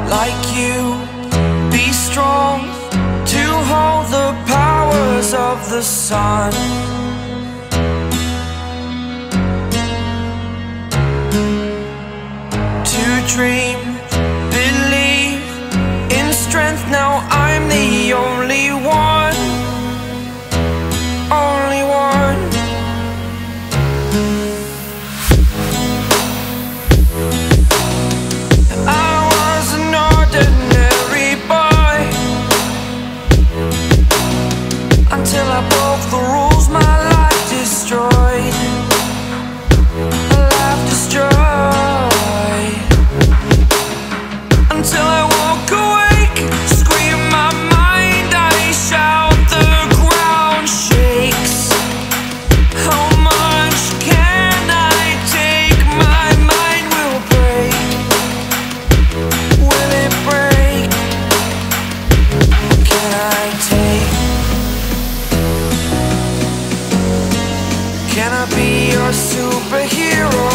like you, be strong to hold the powers of the sun. To dream, believe in strength. Now I'm the only one, only one. I was an ordinary boy until I broke the rules. My life destroyed, a life destroyed. Until I walk awake, scream my mind, I shout, the ground shakes. How much can I take? My mind will break. Will it break? Can I take? Can I be your superhero?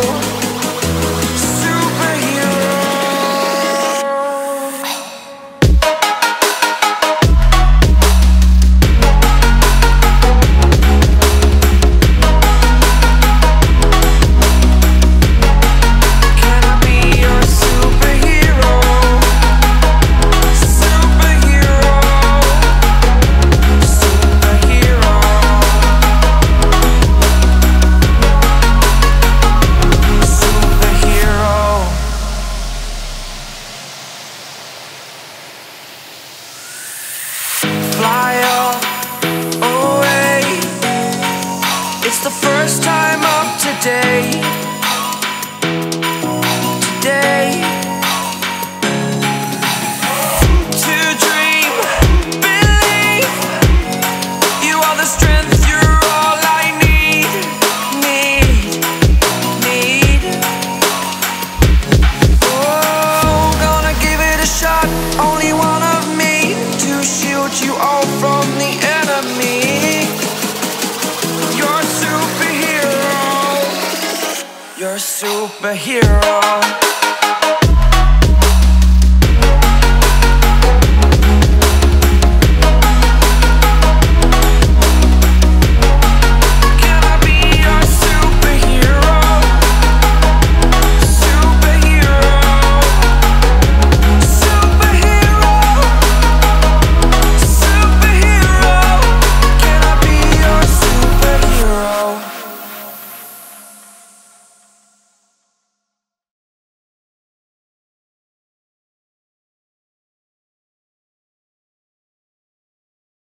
Fly away. It's the first time of today. Today. To dream, believe. You are the strength, you're all I need. Oh, gonna give it a shot. Only one of me to shield you all from the enemy. You're a superhero. You're a superhero.